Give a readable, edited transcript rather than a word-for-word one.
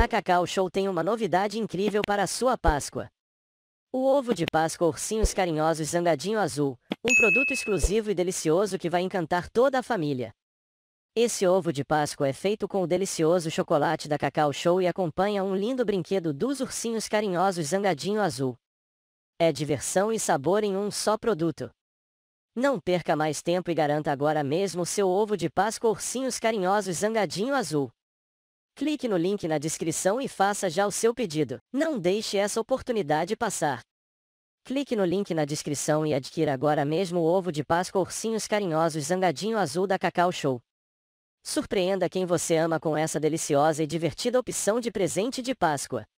A Cacau Show tem uma novidade incrível para a sua Páscoa. O ovo de Páscoa Ursinhos Carinhosos Zangadinho Azul, um produto exclusivo e delicioso que vai encantar toda a família. Esse ovo de Páscoa é feito com o delicioso chocolate da Cacau Show e acompanha um lindo brinquedo dos Ursinhos Carinhosos Zangadinho Azul. É diversão e sabor em um só produto. Não perca mais tempo e garanta agora mesmo seu ovo de Páscoa Ursinhos Carinhosos Zangadinho Azul. Clique no link na descrição e faça já o seu pedido. Não deixe essa oportunidade passar. Clique no link na descrição e adquira agora mesmo o ovo de Páscoa Ursinhos Carinhosos Zangadinho Azul da Cacau Show. Surpreenda quem você ama com essa deliciosa e divertida opção de presente de Páscoa.